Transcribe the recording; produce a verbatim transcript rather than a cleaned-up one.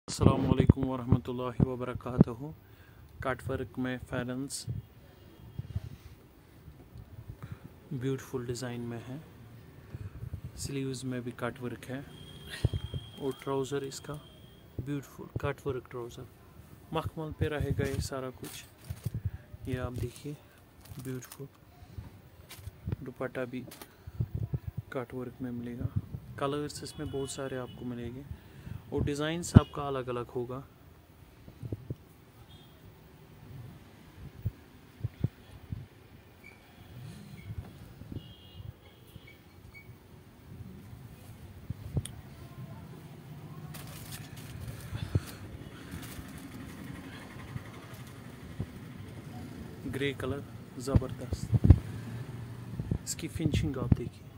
अस्सलामुअलैकुम वरहमतुल्लाहि वबरकातुहू। Cut work में फैरन्स ब्यूटीफुल डिज़ाइन में है। स्लीव्स में भी कट वर्क है और ट्राउज़र इसका ब्यूटीफुल कट वर्क ट्राउज़र मखमल पे रहेगा ये सारा कुछ। ये आप देखिए ब्यूटीफुल दुपट्टा भी कट वर्क में मिलेगा। कलर्स इसमें बहुत सारे आपको मिलेंगे और डिज़ाइन सबका अलग अलग होगा। ग्रे कलर ज़बरदस्त, इसकी फिनिशिंग आप देखिए।